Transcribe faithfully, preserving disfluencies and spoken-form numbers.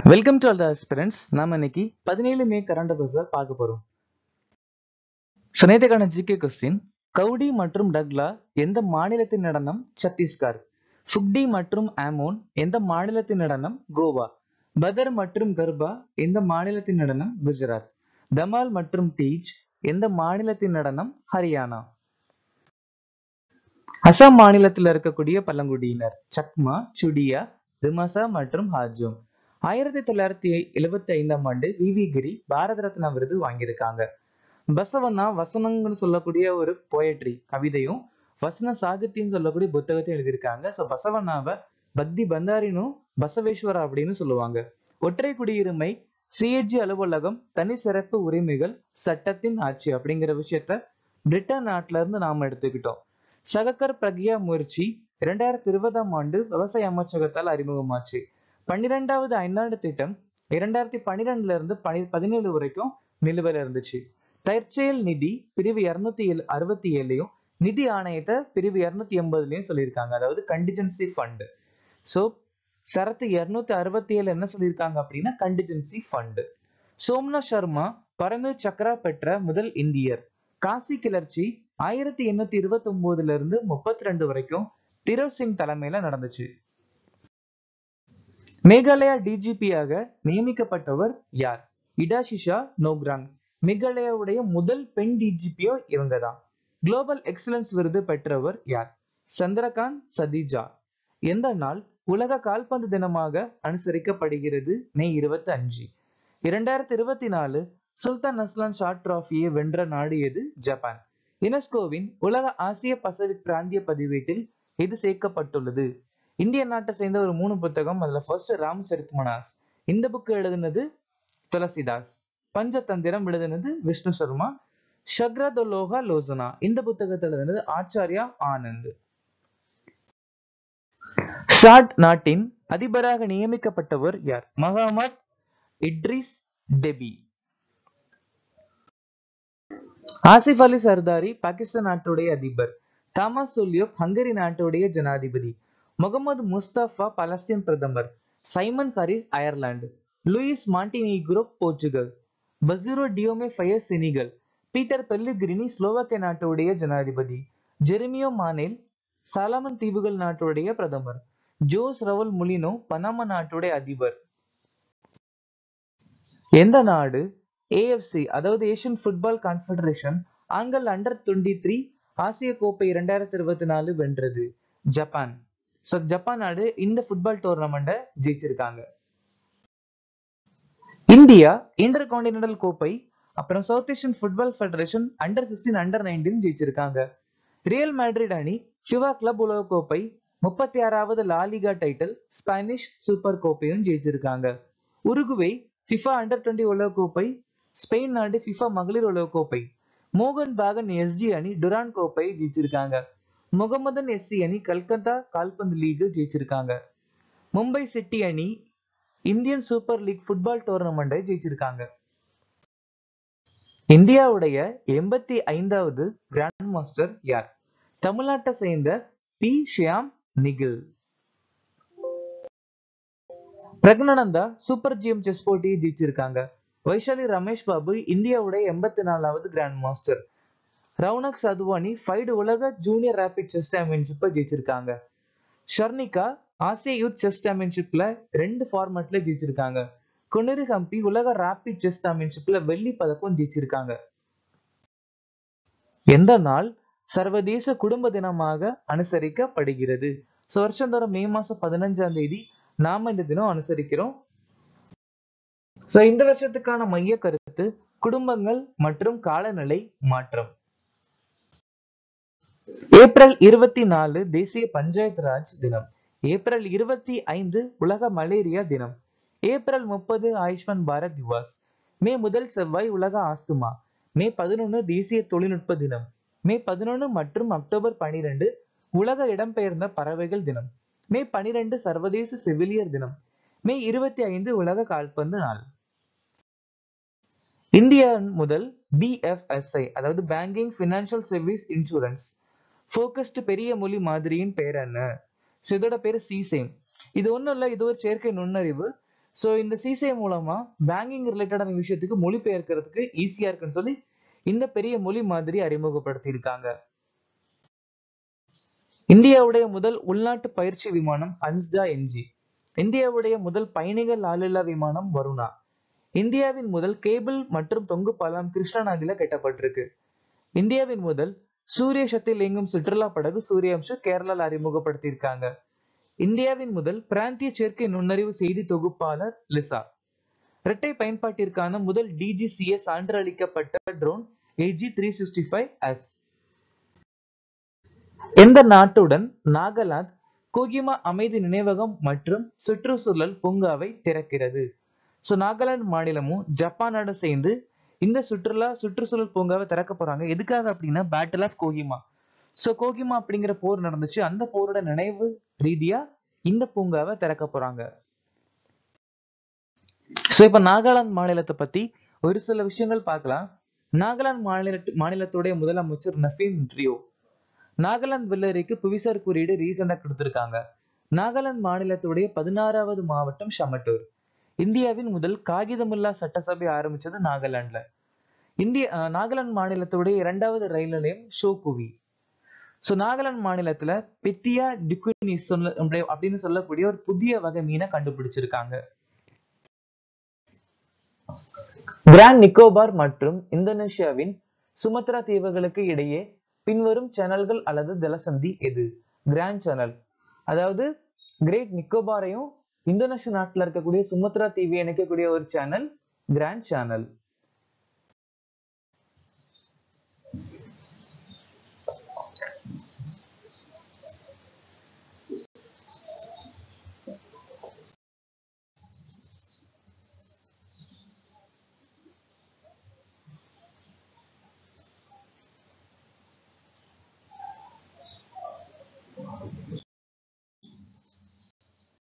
Welcome to all the aspirants. நாம இன்னைக்கு பதினேழு மே கரண்ட் அஃபேர்ஸ் பார்க்க போறோம். ஸோ நேற்றுக்கான ஜிகே கொஸ்டின், கவுடி மற்றும் டக்லா எந்த மாநிலத்தின் நடனம்? சத்தீஸ்கர். ஃபுக்டி மற்றும் ஆமோன் எந்த மாநிலத்தின் நடனம்? கோவா. பதர் மற்றும் கர்பா எந்த மாநிலத்தின் நடனம்? குஜராத். தமால் மற்றும் டீஜ் எந்த மாநிலத்தின் நடனம்? ஹரியானா. அசாம் மாநிலத்தில் இருக்கக்கூடிய பழங்குடியினர் சக்மா, சுடியா, திமாசா மற்றும் ஹாஜோம். ஆயிரத்தி தொள்ளாயிரத்தி எழுபத்தி ஐந்தாம் ஆண்டு வி வி கிரி பாரத ரத்னா விருது வாங்கியிருக்காங்க. பசவண்ணா வசனங்கள்னு சொல்லக்கூடிய ஒரு போயட்ரி கவிதையும் வசன சாகித்யம் சொல்லக்கூடிய புத்தகத்தையும் எழுதியிருக்காங்க. ஸோ பசவண்ணாவை பக்தி பந்தாரினும் பசவேஸ்வரா அப்படின்னு சொல்லுவாங்க. ஒற்றை குடியுரிமை, சிஏஜி அலுவலகம், தனி சிறப்பு உரிமைகள், சட்டத்தின் ஆட்சி அப்படிங்கிற விஷயத்த பிரிட்டன் நாட்டுல இருந்து நாம எடுத்துக்கிட்டோம். சகக்கர் பிரக்யா முயற்சி இரண்டாயிரத்தி இருபதாம் ஆண்டு விவசாய அமைச்சகத்தால் அறிமுகமாச்சு. பன்னிரெண்டாவது ஐந்தாண்டு திட்டம் இரண்டாயிரத்தி பன்னிரெண்டுல இருந்து பனி பதினேழு வரைக்கும் நிலுவையில் இருந்துச்சு. தற்செயல் நிதி பிரிவு இருநூத்தி ஏழு அறுபத்தி ஏழுலயும் நிதி ஆணையத்தை பிரிவு இருநூத்தி எண்பதுலயும் சொல்லியிருக்காங்க. அதாவது கண்டிஜென்சி ஃபண்ட். சோ சரத்து இருநூத்தி அறுபத்தி ஏழு என்ன சொல்லியிருக்காங்க அப்படின்னா கண்டிஜென்சி ஃபண்ட். சோம்நாத் சர்மா பரமவீர் சக்ரா பெற்ற முதல் இந்தியர். காசி கிளர்ச்சி ஆயிரத்தி எண்ணூத்தி இருபத்தி ஒன்பதுல இருந்து முப்பத்தி ரெண்டு வரைக்கும் திரோத் சிங் தலைமையில நடந்துச்சு. மேகாலயா டிஜிபியாக நியமிக்கப்பட்டவர் யார்? இடாஷிஷா நோக்ராங். மேகாலயாவுடைய முதல் பெண் டிஜிபியோ இவங்க தான். குளோபல் எக்ஸலன்ஸ் விருது பெற்றவர் யார்? சந்திரகாந்த் சதீஜா. எந்த நாள் உலக கால்பந்து தினமாக அனுசரிக்கப்படுகிறது? மே இருபத்தி அஞ்சு. இரண்டாயிரத்தி இருபத்தி நாலு சுல்தான் அஸ்லான் ஷா டிராபியை வென்ற நாடு எது? ஜப்பான். யுனெஸ்கோவின் உலக ஆசிய பசிபிக் பிராந்திய பதிவேட்டில் இது சேர்க்கப்பட்டுள்ளது. இந்திய நாட்டை சேர்ந்த ஒரு மூணு புத்தகம். அதுல ஃபர்ஸ்ட் ராம் சரித்மனாஸ். இந்த புக் எழுதினது துளசிதாஸ். பஞ்சதந்திரம் எழுதினது விஷ்ணு சர்மா. ஷக்ரதோலோகா லோசனா இந்த புத்தகத்தை எழுதினது ஆச்சாரியா ஆனந்த். சாட் நாட்டின் அதிபராக நியமிக்கப்பட்டவர் யார்? Mohamed Idriss Deby. Asif Ali Zardari Pakistan நாட்டுடைய அதிபர். தாமஸ் சோல்யோக் ஹங்கரி நாட்டுடைய ஜனாதிபதி. முகமது முஸ்தபா பலஸ்தீன் பிரதமர். Simon Harris Ireland. Luis Montenegro Portugal. Bassirou Diomaye Faye Senegal. Peter Pellegrini Slovakia நாட்டுடைய ஜனாதிபதி. ஜெரிமியோ மானேல் சாலமன் தீவுகள் நாட்டுடைய பிரதமர். ஜோஸ் ரவல் முலினோ பனாமா நாட்டுடைய அதிபர். எந்த நாடு ஏஎஃப்சி அதாவது ஏசியன் ஃபுட்பால் கான்ஃபெடரேஷன் ஆண்கள் அண்டர் டுவெண்ட்டி த்ரீ ஆசிய கோப்பை இரண்டாயிரத்தி இருபத்தி நாலு வென்றது? ஜப்பான். சோ ஜப்பான் நாடு இந்த ஃபுட்பால் டோர்னமெண்ட்டை ஜெயிச்சிருக்காங்க. இந்தியா இன்டர் கான்டினென்டல் கோப்பை, அப்புறம் South Asian football federation under sixteen under nineteen ஜெயிச்சிருக்காங்க. ரியல் மேட்ரிட் அணி ஃபிஃபா கிளப் உலக கோப்பை, முப்பத்தி ஆறாவது லாலிகா டைட்டில், ஸ்பானிஷ் சூப்பர் கோப்பையும் ஜெயிச்சிருக்காங்க. உருகுவே ஃபிஃபா அண்டர் டுவெண்ட்டி உலக கோப்பை, ஸ்பெயின் நாடு ஃபிஃபா மகளிர் உலக கோப்பை. மோகன் பாகன் எஸ்ஜி அணி டுரான் கோப்பை ஜெயிச்சிருக்காங்க. முகமதன் எஸ்சி அணி கல்கத்தா கால்பந்து லீக் ஜெயிச்சிருக்காங்க. மும்பை சிட்டி அணி இந்தியன் சூப்பர் லீக் ஃபுட்பால் டோர்னமெண்டை ஜெயிச்சிருக்காங்க. இந்தியாவுடைய எண்பத்தி ஐந்தாவது கிராண்ட் மாஸ்டர் யார்? தமிழ்நாட்டை சேர்ந்த P Shyam Nikhil. Praggnanandhaa super GM chess போட்டியை ஜெயிச்சிருக்காங்க. வைஷாலி ரமேஷ் பாபு இந்தியாவுடைய எண்பத்தி நாலாவது grand master. Raunak Sadhwani FIDE உலக ஜூனியர் ரேபிட் செஸ் சாம்பியன்ஷிப்பை ஜெயிச்சிருக்காங்க. ஷர்னிகா ஆசிய யூத் செஸ் சாம்பியன்ஷிப்ல ரெண்டு ஃபார்மேட்ல ஜெயிச்சிருக்காங்க. குனிரு ஹம்பி உலக ரேபிட் செஸ் சாம்பியன்ஷிப்ல வெள்ளி பதக்கம் ஜெயிச்சிருக்காங்க. எந்த நாள் சர்வதேச குடும்ப தினமாக அனுசரிக்கப்படுகிறது? ஸோ வருஷந்தோறும் மே மாசம் பதினஞ்சாம் தேதி நாம இந்த தினம் அனுசரிக்கிறோம். சோ இந்த வருஷத்துக்கான மைய கருத்து குடும்பங்கள் மற்றும் காலநிலை மாற்றம். ஏப்ரல் இருபத்தி நாலு தேசிய பஞ்சாயத்து ராஜ் தினம். ஏப்ரல் இருபத்தி ஐந்து உலக மலேரியா தினம். ஏப்ரல் முப்பது ஆயுஷ்மான் பாரத் திவாஸ். மே முதல் செவ்வாய் உலக ஆஸ்துமா. மே பதினொன்னு தேசிய தொழில்நுட்ப தினம். மே பதினொன்னு மற்றும் அக்டோபர் பனிரெண்டு உலக இடம்பெயர்ந்த பறவைகள் தினம். மே பனிரெண்டு சர்வதேச செவிலியர் தினம். மே இருபத்தி ஐந்து உலக கால்பந்து நாள். இந்தியா முதல் பி எஃப் எஸ் ஐ அதாவது banking financial service insurance focused பெரிய மொழி மாதிரியின் பேர் என்ன? இதோட பேரு சிசேம். இது ஒண்ணும் இல்ல, இது ஒரு செயற்கை நுண்ணறிவு. சோ இந்த சிசிஐ மூலமா பேங்கிங் ரிலேட்டடான விஷயத்துக்கு மொழிபெயர்க்கிறதுக்கு ஈஸியா இருக்குன்னு சொல்லி இந்த பெரிய மொழி மாதிரி அறிமுகப்படுத்தி இருக்காங்க. இந்தியாவுடைய முதல் உள்நாட்டு பயிற்சி விமானம் ஹன்ஸ்டா என்ஜி. இந்தியாவுடைய முதல் பயணிகள் ஆளில்லா விமானம் வருணா. இந்தியாவின் முதல் கேபிள் மற்றும் தொங்கு பாலம் கிருஷ்ணா நதியில கட்டப்பட்டிருக்கு. இந்தியாவின் முதல் சூரிய சக்தியில் இயங்கும் சுற்றுலா படகு சூரியவம்சம் கேரளால அறிமுகப்படுத்தி இருக்காங்க. இந்தியாவின் முதல் பிராந்திய சேர்க்கை நுண்ணறிவு செய்தி தொகுப்பாளர் லிசா. இரட்டை பயன்பாட்டிற்கான முதல் டிஜிசிஎஸ் சான்று அளிக்கப்பட்ட drone AG three sixty five S. எந்த நாட்டுடன் நாகாலாந்து கோகிமா அமைதி நினைவகம் மற்றும் சுற்றுச்சூழல் பூங்காவை திறக்கிறது? சோ நாகாலாந்து மாநிலமும் ஜப்பான் நாடும் சேர்ந்து இந்த சுற்றுலா சுற்றுச்சூழல் பூங்காவை திறக்க போறாங்க. எதுக்காக அப்படின்னா battle of Kohima. So Kohima அப்படிங்கிற போர் நடந்துச்சு. அந்த போரோட நினைவு ரீதியா இந்த பூங்காவை திறக்க போறாங்க. சோ இப்ப நாகாலாந்து மாநிலத்தை பத்தி ஒரு சில விஷயங்கள் பார்க்கலாம். நாகாலாந்து மாநில மாநிலத்துடைய முதலமைச்சர் நஃபீன் ரியோ. நாகாலாந்து வெள்ளரிக்கு புவிசார் குறியீடு ரீசெண்டா கொடுத்திருக்காங்க. நாகாலாந்து மாநிலத்துடைய பதினாறாவது மாவட்டம் ஷமட்டூர். இந்தியாவின் முதல் காகிதமில்லா சட்டசபை ஆரம்பிச்சது நாகாலாந்துல. இந்திய நாகாலாந்து மாநிலத்துடைய இரண்டாவது ரயில் நிலையம் ஷோகுவி. சோ நாகாலாந்து மாநிலத்துல பெத்தியா டிகுனிஸ் அப்படின்னு சொல்லக்கூடிய ஒரு புதிய வகை மீனை கண்டுபிடிச்சிருக்காங்க. கிராண்ட் நிக்கோபார் மற்றும் இந்தோனேஷியாவின் சுமத்ரா தீவுகளுக்கு இடையே பின்வரும் சேனல்கள் அல்லது ஜலசந்தி எது? Grand channel. அதாவது கிரேட் நிக்கோபாரையும் இந்தோனேஷியா நாட்டுல இருக்கக்கூடிய சுமத்ரா தீவை இணைக்கக்கூடிய ஒரு சேனல் கிராண்ட் சேனல்.